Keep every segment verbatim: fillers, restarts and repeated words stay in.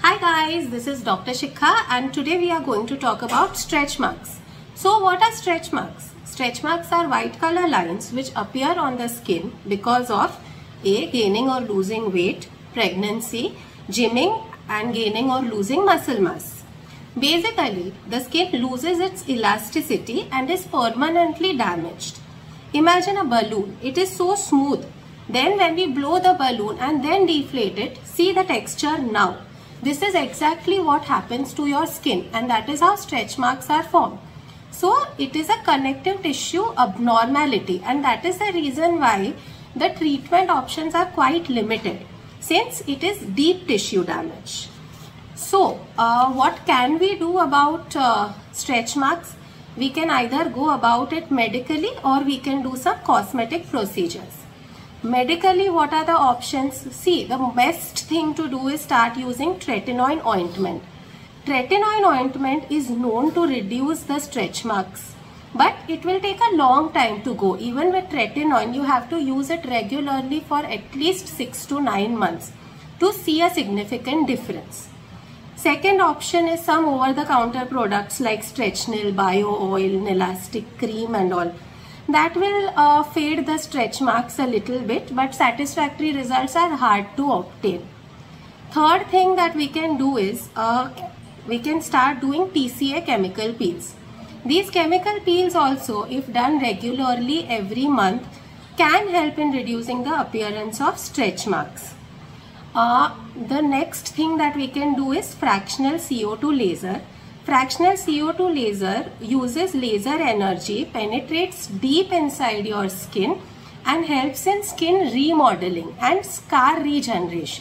Hi guys, this is Doctor Shikha and today we are going to talk about stretch marks. So what are stretch marks? Stretch marks are white color lines which appear on the skin because of A. Gaining or losing weight, pregnancy, gymming and gaining or losing muscle mass. Basically, the skin loses its elasticity and is permanently damaged. Imagine a balloon. It is so smooth. Then when we blow the balloon and then deflate it, see the texture now. This is exactly what happens to your skin, and that is how stretch marks are formed. So it is a connective tissue abnormality, and that is the reason why the treatment options are quite limited since it is deep tissue damage. So uh, what can we do about uh, stretch marks? We can either go about it medically or we can do some cosmetic procedures. Medically, what are the options? See, the best thing to do is start using tretinoin ointment. Tretinoin ointment is known to reduce the stretch marks, but it will take a long time to go. Even with tretinoin, you have to use it regularly for at least six to nine months to see a significant difference. Second option is some over-the-counter products like Stretchnil, Bio Oil, Nilastic Cream and all. That will uh, fade the stretch marks a little bit, but satisfactory results are hard to obtain. Third thing that we can do is uh, we can start doing P C A chemical peels. These chemical peels also, if done regularly every month, can help in reducing the appearance of stretch marks. Uh, the next thing that we can do is fractional C O two laser. Fractional C O two laser uses laser energy, penetrates deep inside your skin and helps in skin remodeling and scar regeneration.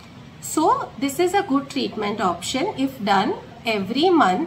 So this is a good treatment option if done every month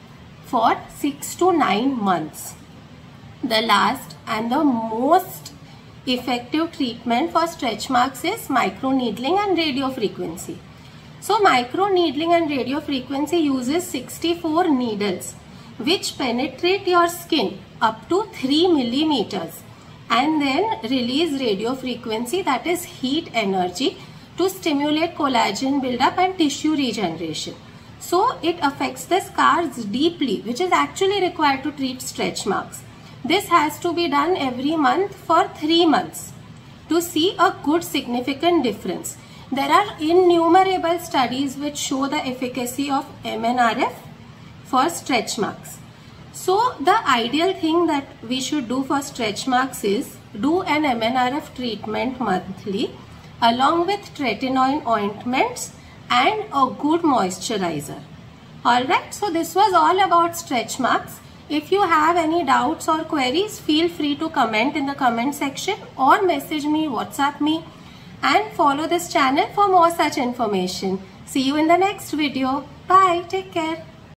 for six to nine months. The last and the most effective treatment for stretch marks is microneedling and radiofrequency. So microneedling and radiofrequency uses sixty-four needles which penetrate your skin up to three millimeters and then release radiofrequency, that is heat energy, to stimulate collagen buildup and tissue regeneration. So it affects the scars deeply, which is actually required to treat stretch marks. This has to be done every month for three months to see a good significant difference. There are innumerable studies which show the efficacy of M N R F for stretch marks. So the ideal thing that we should do for stretch marks is do an M N R F treatment monthly along with tretinoin ointments and a good moisturizer. Alright, so this was all about stretch marks. If you have any doubts or queries, feel free to comment in the comment section or message me, WhatsApp me, and follow this channel for more such information. See you in the next video. Bye. Take care.